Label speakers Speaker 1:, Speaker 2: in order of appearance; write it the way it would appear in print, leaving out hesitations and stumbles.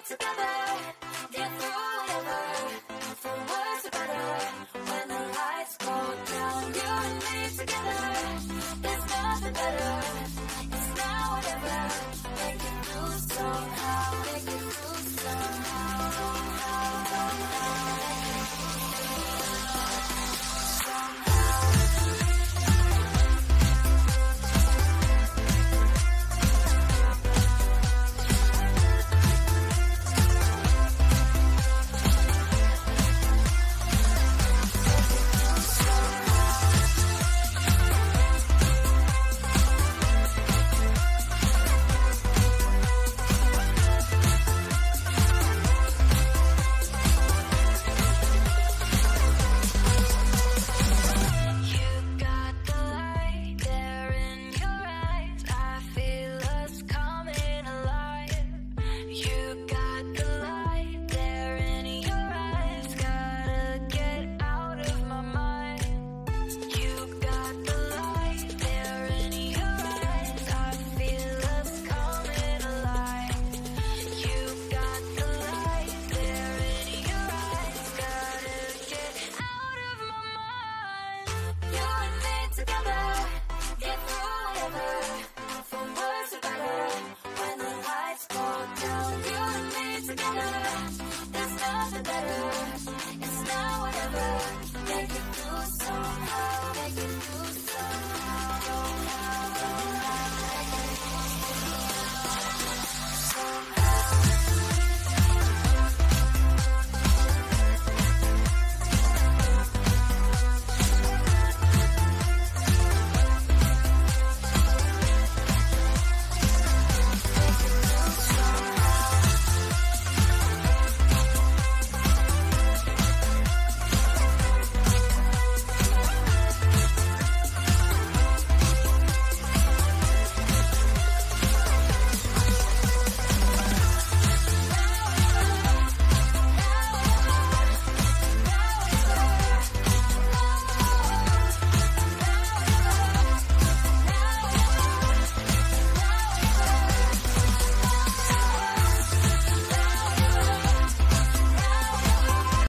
Speaker 1: together, get through whatever. For worse or better, when the lights go down, you and me together, there's nothing better. It's now or never. Make it through somehow. Make it through somehow. Together, get through whatever. For worse or better, when the lights go down, you and me together, there's nothing better. It's now or never.